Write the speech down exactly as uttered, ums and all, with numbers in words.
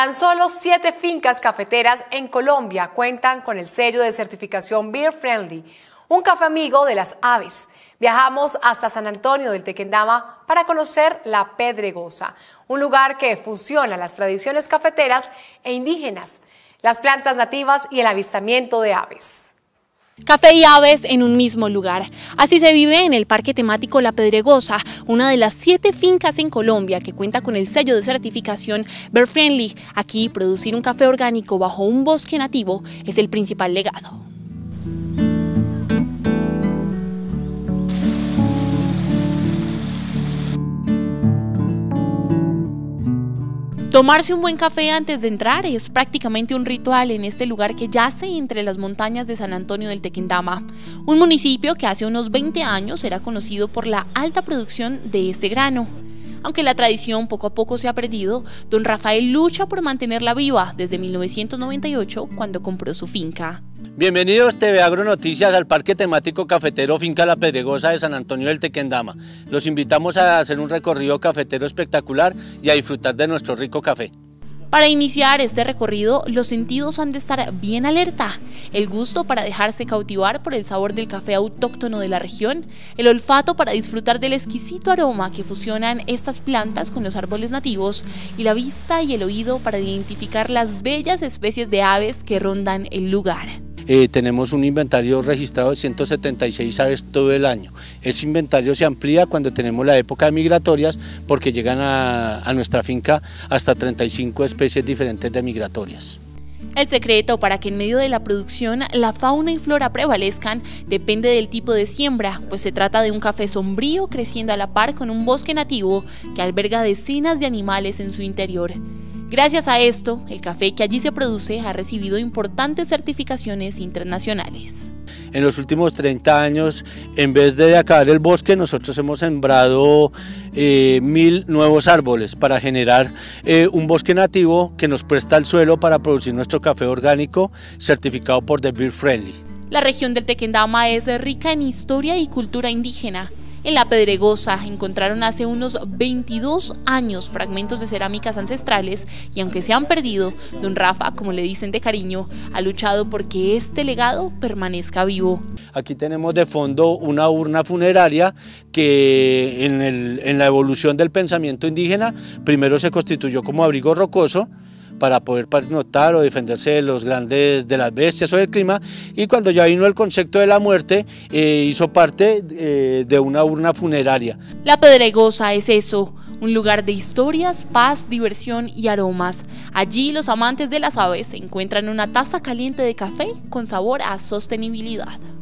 Tan solo siete fincas cafeteras en Colombia cuentan con el sello de certificación Beer Friendly, un café amigo de las aves. Viajamos hasta San Antonio del Tequendama para conocer La Pedregosa, un lugar que fusiona las tradiciones cafeteras e indígenas, las plantas nativas y el avistamiento de aves. Café y aves en un mismo lugar. Así se vive en el Parque Temático La Pedregosa, una de las siete fincas en Colombia que cuenta con el sello de certificación Beer Friendly. Aquí, producir un café orgánico bajo un bosque nativo es el principal legado. Tomarse un buen café antes de entrar es prácticamente un ritual en este lugar que yace entre las montañas de San Antonio del Tequendama, un municipio que hace unos veinte años era conocido por la alta producción de este grano. Aunque la tradición poco a poco se ha perdido, don Rafael lucha por mantenerla viva desde mil novecientos noventa y ocho, cuando compró su finca. Bienvenidos T V Agro Noticias al Parque Temático Cafetero Finca La Pedregosa de San Antonio del Tequendama. Los invitamos a hacer un recorrido cafetero espectacular y a disfrutar de nuestro rico café. Para iniciar este recorrido, los sentidos han de estar bien alerta. El gusto para dejarse cautivar por el sabor del café autóctono de la región, el olfato para disfrutar del exquisito aroma que fusionan estas plantas con los árboles nativos y la vista y el oído para identificar las bellas especies de aves que rondan el lugar. Eh, tenemos un inventario registrado de ciento setenta y seis aves todo el año. Ese inventario se amplía cuando tenemos la época de migratorias porque llegan a, a nuestra finca hasta treinta y cinco especies diferentes de migratorias. El secreto para que en medio de la producción la fauna y flora prevalezcan depende del tipo de siembra, pues se trata de un café sombrío creciendo a la par con un bosque nativo que alberga decenas de animales en su interior. Gracias a esto, el café que allí se produce ha recibido importantes certificaciones internacionales. En los últimos treinta años, en vez de acabar el bosque, nosotros hemos sembrado eh, mil nuevos árboles para generar eh, un bosque nativo que nos presta el suelo para producir nuestro café orgánico certificado por The Beer Friendly. La región del Tequendama es rica en historia y cultura indígena. En La Pedregosa encontraron hace unos veintidós años fragmentos de cerámicas ancestrales y aunque se han perdido, don Rafa, como le dicen de cariño, ha luchado porque este legado permanezca vivo. Aquí tenemos de fondo una urna funeraria que en, el, en la evolución del pensamiento indígena primero se constituyó como abrigo rocoso para poder pernoctar o defenderse de los grandes, de las bestias o del clima, y cuando ya vino el concepto de la muerte, eh, hizo parte eh, de una urna funeraria. La Pedregosa es eso, un lugar de historias, paz, diversión y aromas. Allí los amantes de las aves encuentran una taza caliente de café con sabor a sostenibilidad.